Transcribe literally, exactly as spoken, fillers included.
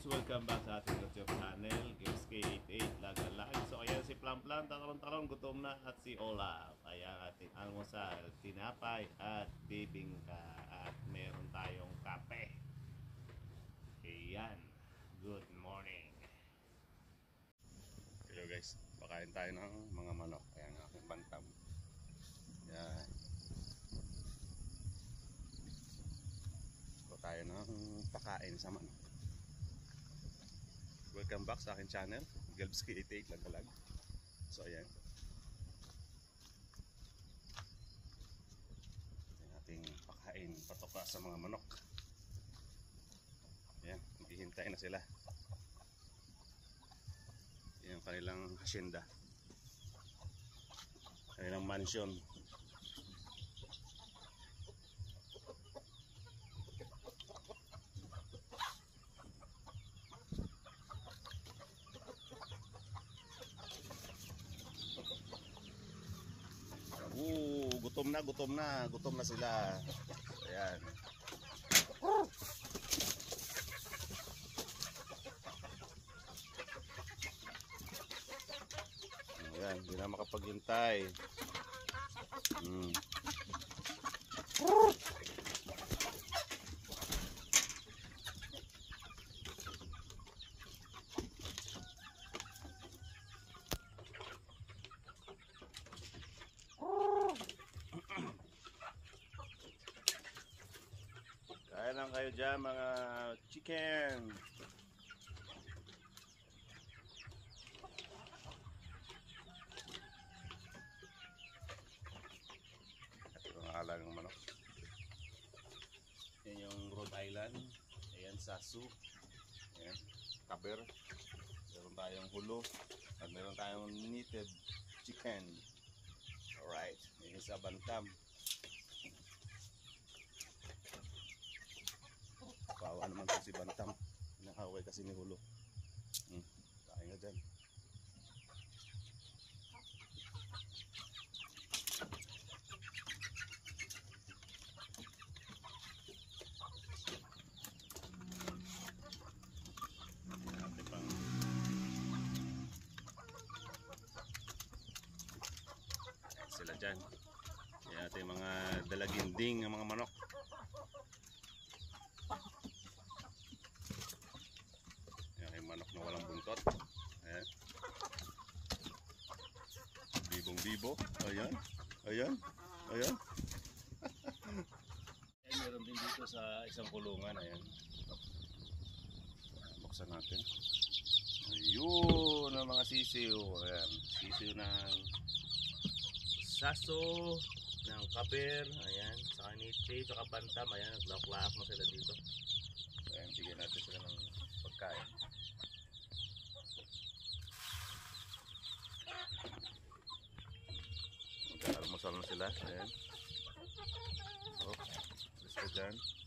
guys, welcome back sa ating YouTube channel, Games K eighty-eight Lagalag. So ayan si Plan Plan, talong-talong, gutom na, at si Olaf. Ayan ating almusal, tinapay at bibingka, at meron tayong kape. Ayan, good morning. Hello guys, pakain tayo ng mga manok. Ayan ang aking bantam. Ayan. So tayo ng pakain sa manok. Welcome back sa aking channel, Games K eighty-eight Lagalag. So ayan, ayan ating pakain patoka sa mga manok. Ayan, maghihintay na sila. Ayan ang kanilang hacienda, kanilang mansion. Uh, gutom na, gutom na, gutom na sila. Ayan. Ayan, hindi na makapaghintay. Hmm. Kaya lang kayo dyan mga chicken. Ito ang ala ng manok. Yan yung Rhode Island. Ayan, Sasu. Ayan, Kaber. Meron tayong hulo. At meron tayong knitted chicken. Alright, yung isa bantam. Kawawa naman po si bantam. Nakaway kasi ni hulo. Hmm, kain nga dyan. Natin pang sila dyan. Yan natin mga dalaginding ng mga manok. Manok na walang buntot. Ayan. Bibong bibo. Ayan. Ayan. Ayan. Ayan, meron din dito sa isang kulungan. Ayan. Buksan natin. Ayun ang mga sisiw. Ayan. Sisiw ng Saso, ng Kaber. Ayan. Saka Niche, saka Bantam. Ayan. Naglak-lak na sila dito. Ayan. Bigyan natin sila ng pagkain. Mag-almusal na sila. Ayan. Oh, let's go dyan.